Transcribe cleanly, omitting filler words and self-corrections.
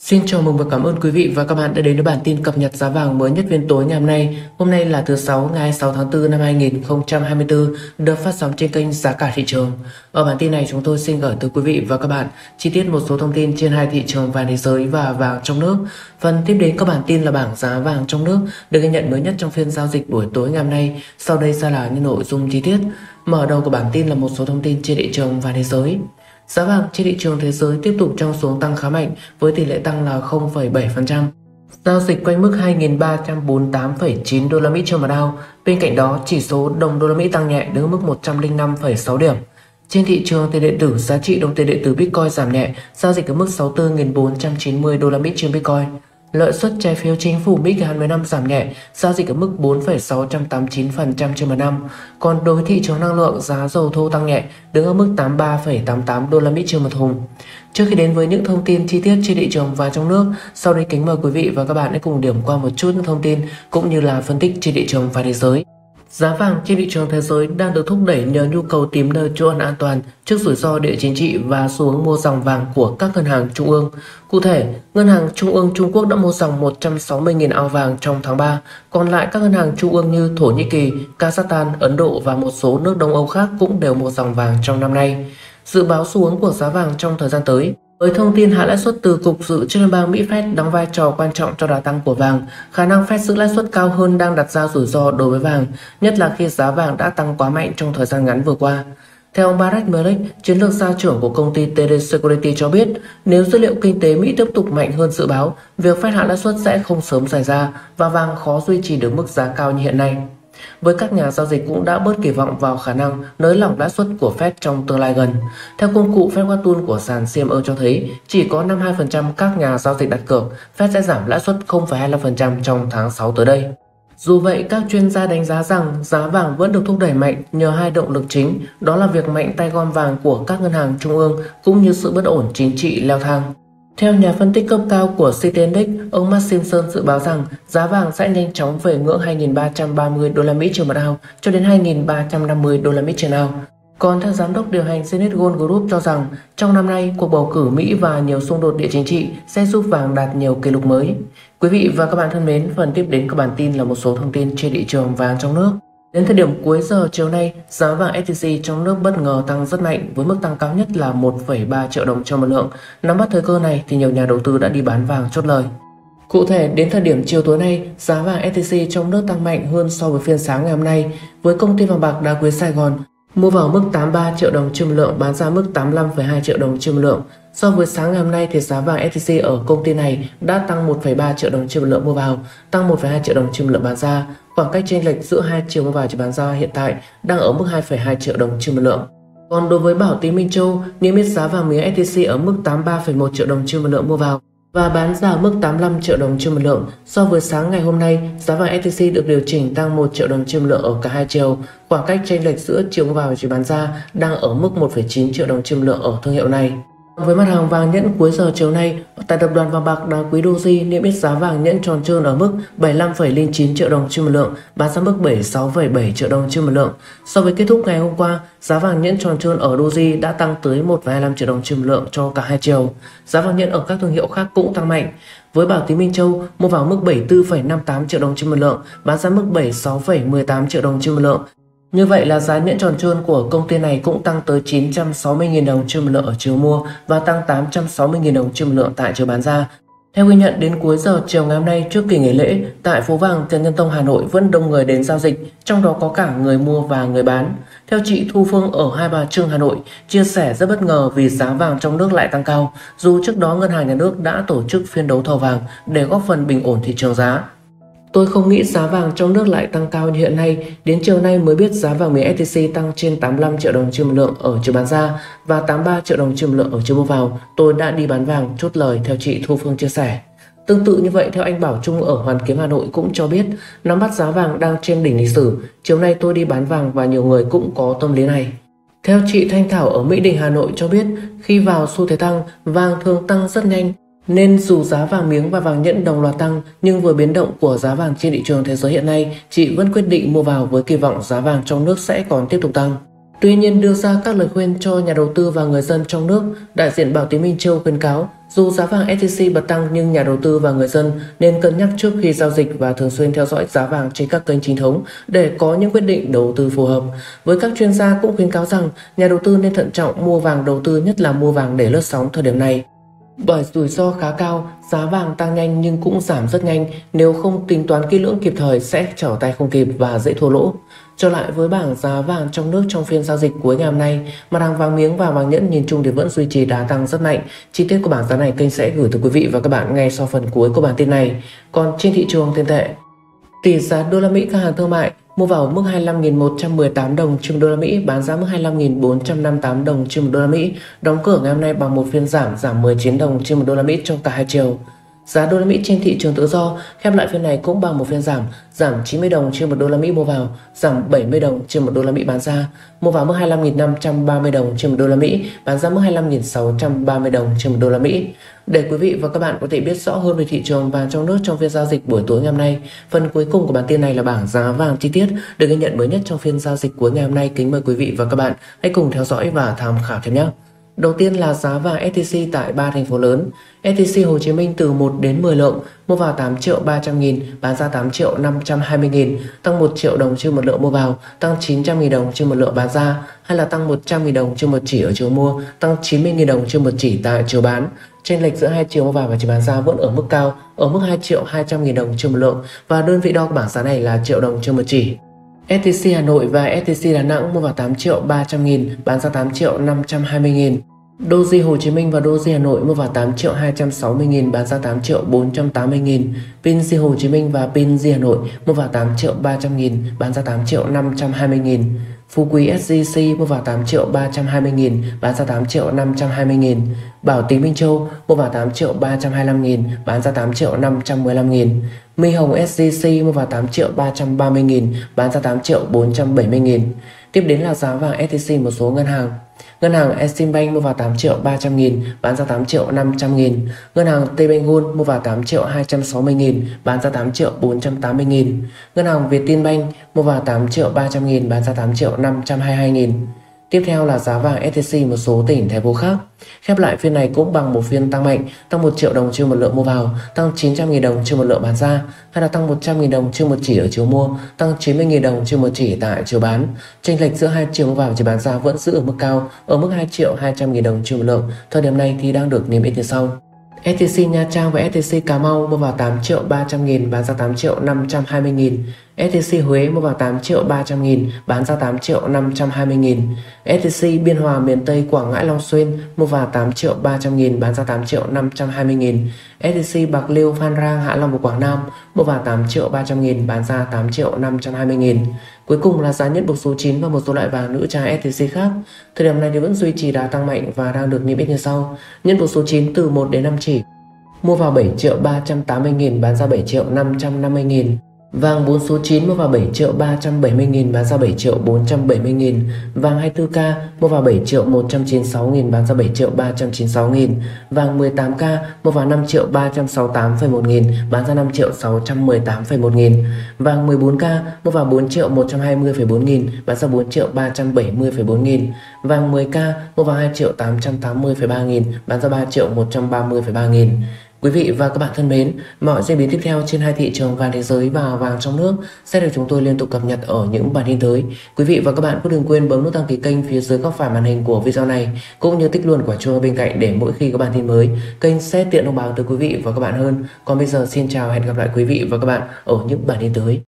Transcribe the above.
Xin chào mừng và cảm ơn quý vị và các bạn đã đến với bản tin cập nhật giá vàng mới nhất phiên tối ngày hôm nay. Hôm nay là thứ Sáu ngày 6 tháng 4 năm 2024, được phát sóng trên kênh Giá cả thị trường. Ở bản tin này chúng tôi xin gửi tới quý vị và các bạn chi tiết một số thông tin trên hai thị trường vàng thế giới và vàng trong nước. Phần tiếp đến các bản tin là bảng giá vàng trong nước được ghi nhận mới nhất trong phiên giao dịch buổi tối ngày hôm nay. Sau đây sẽ là những nội dung chi tiết. Mở đầu của bản tin là một số thông tin trên thị trường vàng thế giới. Giá vàng trên thị trường thế giới tiếp tục trong xu hướng tăng khá mạnh với tỷ lệ tăng là 0,7%. Giao dịch quanh mức 2.348,9 đô la Mỹ trên một ounce. Bên cạnh đó, chỉ số đồng đô la Mỹ tăng nhẹ đứng ở mức 105,6 điểm. Trên thị trường tiền điện tử, giá trị đồng tiền điện tử Bitcoin giảm nhẹ, giao dịch ở mức 64.490 đô la Mỹ trên Bitcoin. Lợi suất trái phiếu chính phủ Mỹ kỳ hạn 10 năm giảm nhẹ, giao dịch ở mức 4,689% trên một năm. Còn đối với thị trường năng lượng, giá dầu thô tăng nhẹ, đứng ở mức 83,88 đô la Mỹ trên một thùng. Trước khi đến với những thông tin chi tiết trên thị trường và trong nước, sau đây kính mời quý vị và các bạn hãy cùng điểm qua một chút những thông tin cũng như là phân tích trên thị trường và thế giới. Giá vàng trên thị trường thế giới đang được thúc đẩy nhờ nhu cầu tìm nơi trú ẩn an toàn trước rủi ro địa chính trị và xu hướng mua dòng vàng của các ngân hàng trung ương. Cụ thể, Ngân hàng Trung ương Trung Quốc đã mua dòng 160.000 ounce vàng trong tháng 3, còn lại các ngân hàng trung ương như Thổ Nhĩ Kỳ, Kazakhstan, Ấn Độ và một số nước Đông Âu khác cũng đều mua dòng vàng trong năm nay. Dự báo xu hướng của giá vàng trong thời gian tới. Với thông tin hạ lãi suất từ Cục Dự trữ Liên bang Mỹ Fed đóng vai trò quan trọng cho đà tăng của vàng, khả năng Fed giữ lãi suất cao hơn đang đặt ra rủi ro đối với vàng, nhất là khi giá vàng đã tăng quá mạnh trong thời gian ngắn vừa qua. Theo ông Barrett Melick, chiến lược gia trưởng của công ty TD Security cho biết, nếu dữ liệu kinh tế Mỹ tiếp tục mạnh hơn dự báo, việc Fed hạ lãi suất sẽ không sớm xảy ra và vàng khó duy trì được mức giá cao như hiện nay. Với các nhà giao dịch cũng đã bớt kỳ vọng vào khả năng nới lỏng lãi suất của Fed trong tương lai gần. Theo công cụ Fed Watch Tool của sàn CME cho thấy, chỉ có 52% các nhà giao dịch đặt cược Fed sẽ giảm lãi suất 0,25% trong tháng 6 tới đây. Dù vậy, các chuyên gia đánh giá rằng giá vàng vẫn được thúc đẩy mạnh nhờ hai động lực chính, đó là việc mạnh tay gom vàng của các ngân hàng trung ương cũng như sự bất ổn chính trị leo thang. Theo nhà phân tích cấp cao của Citi Index, ông Matt Simpson dự báo rằng giá vàng sẽ nhanh chóng về ngưỡng 2.330 đô la Mỹ trên một ounce cho đến 2.350 đô la Mỹ trên ounce. Còn theo giám đốc điều hành Zenith Gold Group cho rằng trong năm nay, cuộc bầu cử Mỹ và nhiều xung đột địa chính trị sẽ giúp vàng đạt nhiều kỷ lục mới. Quý vị và các bạn thân mến, phần tiếp đến của bản tin là một số thông tin trên thị trường vàng trong nước. Đến thời điểm cuối giờ chiều nay, giá vàng SJC trong nước bất ngờ tăng rất mạnh với mức tăng cao nhất là 1,3 triệu đồng cho một lượng. Nắm bắt thời cơ này thì nhiều nhà đầu tư đã đi bán vàng chốt lời. Cụ thể, đến thời điểm chiều tối nay, giá vàng SJC trong nước tăng mạnh hơn so với phiên sáng ngày hôm nay, với công ty vàng bạc đá quý Sài Gòn mua vào mức 83 triệu đồng trên một lượng, bán ra mức 85,2 triệu đồng trên một lượng. So với sáng ngày hôm nay thì giá vàng SJC ở công ty này đã tăng 1,3 triệu đồng trên một lượng mua vào, tăng 1,2 triệu đồng trên một lượng bán ra. Khoảng cách chênh lệch giữa hai chiều mua vào và bán ra hiện tại đang ở mức 2,2 triệu đồng trên một lượng. Còn đối với Bảo Tín Minh Châu, niêm yết giá vàng miếng SJC ở mức 83,1 triệu đồng trên một lượng mua vào và bán ra ở mức 85 triệu đồng trên một lượng. So với sáng ngày hôm nay, giá vàng SJC được điều chỉnh tăng 1 triệu đồng trên một lượng ở cả hai chiều. Khoảng cách chênh lệch giữa chiều mua vào và chiều bán ra đang ở mức 1,9 triệu đồng trên một lượng ở thương hiệu này. Với mặt hàng vàng nhẫn cuối giờ chiều nay, tại tập đoàn vàng bạc đá quý Doji niêm yết giá vàng nhẫn tròn trơn ở mức 75,09 triệu đồng trên một lượng, bán ra mức 76,7 triệu đồng trên một lượng. So với kết thúc ngày hôm qua, giá vàng nhẫn tròn trơn ở Doji đã tăng tới 1,25 triệu đồng trên một lượng cho cả hai chiều. Giá vàng nhẫn ở các thương hiệu khác cũng tăng mạnh. Với Bảo Tín Minh Châu mua vào mức 74,58 triệu đồng trên một lượng, bán ra mức 76,18 triệu đồng trên một lượng. Như vậy là giá nhẫn tròn trơn của công ty này cũng tăng tới 960.000 đồng trên một lượng ở chiều mua và tăng 860.000 đồng trên một lượng tại chiều bán ra. Theo ghi nhận đến cuối giờ chiều ngày hôm nay trước kỳ nghỉ lễ, tại phố vàng Trần Nhân Tông Hà Nội vẫn đông người đến giao dịch, trong đó có cả người mua và người bán. Theo chị Thu Phương ở Hai Bà Trưng Hà Nội, chia sẻ rất bất ngờ vì giá vàng trong nước lại tăng cao, dù trước đó Ngân hàng Nhà nước đã tổ chức phiên đấu thầu vàng để góp phần bình ổn thị trường giá. Tôi không nghĩ giá vàng trong nước lại tăng cao như hiện nay, đến chiều nay mới biết giá vàng miếng SJC tăng trên 85 triệu đồng trên một lượng ở chiều bán ra và 83 triệu đồng trên một lượng ở chiều mua vào. Tôi đã đi bán vàng chốt lời, theo chị Thu Phương chia sẻ. Tương tự như vậy, theo anh Bảo Trung ở Hoàn Kiếm Hà Nội cũng cho biết, nắm bắt giá vàng đang trên đỉnh lịch sử. Chiều nay tôi đi bán vàng và nhiều người cũng có tâm lý này. Theo chị Thanh Thảo ở Mỹ Đình Hà Nội cho biết, khi vào xu thế tăng, vàng thường tăng rất nhanh. Nên dù giá vàng miếng và vàng nhẫn đồng loạt tăng, nhưng với biến động của giá vàng trên thị trường thế giới hiện nay, chị vẫn quyết định mua vào với kỳ vọng giá vàng trong nước sẽ còn tiếp tục tăng. Tuy nhiên, đưa ra các lời khuyên cho nhà đầu tư và người dân trong nước, đại diện Bảo Tín Minh Châu khuyến cáo Dù giá vàng SJC bật tăng nhưng nhà đầu tư và người dân nên cân nhắc trước khi giao dịch và thường xuyên theo dõi giá vàng trên các kênh chính thống để có những quyết định đầu tư phù hợp. Với các chuyên gia cũng khuyến cáo rằng nhà đầu tư nên thận trọng mua vàng đầu tư, nhất là mua vàng để lướt sóng thời điểm này. Bởi rủi ro khá cao, giá vàng tăng nhanh nhưng cũng giảm rất nhanh, nếu không tính toán kỹ lưỡng kịp thời sẽ trở tay không kịp và dễ thua lỗ. Trở lại với bảng giá vàng trong nước trong phiên giao dịch cuối ngày hôm nay, mặt hàng vàng miếng và vàng nhẫn nhìn chung thì vẫn duy trì đà tăng rất mạnh. Chi tiết của bảng giá này kênh sẽ gửi tới quý vị và các bạn ngay sau phần cuối của bản tin này. Còn trên thị trường tiền tệ, tỷ giá đô la Mỹ các hàng thương mại mua vào mức 25.118 đồng trên đô la Mỹ, bán ra mức 25.458 đồng trên đô la Mỹ. Đóng cửa ngày hôm nay bằng một phiên giảm 19 đồng trên một đô la Mỹ trong cả hai chiều. Giá đô la Mỹ trên thị trường tự do khép lại phiên này cũng bằng một phiên giảm 90 đồng trên một đô la Mỹ mua vào, giảm 70 đồng trên một đô la Mỹ bán ra, mua vào mức 25.530 đồng trên một đô la Mỹ, bán ra mức 25.630 đồng trên một đô la Mỹ. Để quý vị và các bạn có thể biết rõ hơn về thị trường vàng trong nước trong phiên giao dịch buổi tối ngày hôm nay, phần cuối cùng của bản tin này là bảng giá vàng chi tiết được ghi nhận mới nhất trong phiên giao dịch cuối ngày hôm nay. Kính mời quý vị và các bạn hãy cùng theo dõi và tham khảo thêm nhé. Đầu tiên là giá vàng SJC tại 3 thành phố lớn. SJC Hồ Chí Minh từ 1 đến 10 lượng mua vào 8.300.000, bán ra 8.520.000, tăng 1 triệu đồng trên một lượng mua vào, tăng 900.000 đồng trên một lượng bán ra, hay là tăng 100.000 đồng trên một chỉ ở chiều mua, tăng 90.000 đồng trên một chỉ tại chiều bán. Chênh lệch giữa hai chiều mua vào và chiều bán ra vẫn ở mức cao, ở mức 2.200.000 đồng trên một lượng, và đơn vị đo của bảng giá này là triệu đồng trên một chỉ. SJC Hà Nội và SJC Đà Nẵng mua vào 8.300.000, bán ra 8.520.000. Doji Hồ Chí Minh và Doji Hà Nội mua vào 8.260.000, bán ra 8.480.000. PING Hồ Chí Minh và PING Hà Nội mua vào 8.300.000, bán ra 8.520.000. Phú Quý SJC mua vào 8.320.000, bán ra 8.520.000. Bảo Tín Minh Châu mua vào 8.325.000, bán ra 8.515.000. My Hồng SJC mua vào 8.330.000, bán ra 8.470.000. Tiếp đến là giá vàng SJC một số ngân hàng. Ngân hàng Eximbank mua vào 8.300.000, bán ra 8.500.000. Ngân hàng Tbank Gold mua vào 8.260.000, bán ra 8.480.000. Ngân hàng Vietinbank mua vào 8.300.000, bán ra 8.522.000. Tiếp theo là giá vàng SJC một số tỉnh thành phố khác. Khép lại phiên này cũng bằng một phiên tăng mạnh, tăng 1 triệu đồng trên một lượng mua vào, tăng 900.000 đồng trên một lượng bán ra, hay là tăng 100.000 đồng trên một chỉ ở chiều mua, tăng 90.000 đồng trên một chỉ tại chiều bán. Chênh lệch giữa hai chiều mua vào và chiều bán ra vẫn giữ ở mức cao, ở mức 2.200.000 đồng trên một lượng. Thời điểm này thì đang được niêm yết như sau. SJC Nha Trang và SJC Cà Mau mua vào 8.300.000, bán ra 8.520.000. SJC Huế mua vào 8.300.000, bán ra 8.520.000. SJC Biên Hòa miền Tây Quảng Ngãi Long Xuyên mua vào 8.300.000, bán ra 8.520.000. SJC Bạc Liêu Phan Rang Hạ Long của Quảng Nam mua vào 8.300.000, bán ra 8.520.000. Cuối cùng là giá nhất bục số 9 và một số loại vàng nữ trang SJC khác. Thời điểm này thì vẫn duy trì đà tăng mạnh và đang được niêm yết như sau. Nhân bục số 9 từ 1 đến 5 chỉ mua vào 7.380.000, bán ra 7.550.000. Vàng 4 số 9 mua vào 7.370.000, bán ra 7.470.000. Vàng 24K mua vào 7.196.000, bán ra 7.396.000. Vàng 18K mua vào 5.368,1 nghìn, bán ra 5.618,1 nghìn. Vàng 14K mua vào 4.120,4 nghìn, bán ra 4.370,4 nghìn. Vàng 10K mua vào 2.880,3 nghìn, bán ra 3.130,3 nghìn. Quý vị và các bạn thân mến, mọi diễn biến tiếp theo trên hai thị trường vàng thế giới và vàng trong nước sẽ được chúng tôi liên tục cập nhật ở những bản tin tới. Quý vị và các bạn cũng đừng quên bấm nút đăng ký kênh phía dưới góc phải màn hình của video này, cũng như tích luôn quả chuông bên cạnh để mỗi khi có bản tin mới, kênh sẽ tiện thông báo tới quý vị và các bạn hơn. Còn bây giờ xin chào, hẹn gặp lại quý vị và các bạn ở những bản tin tới.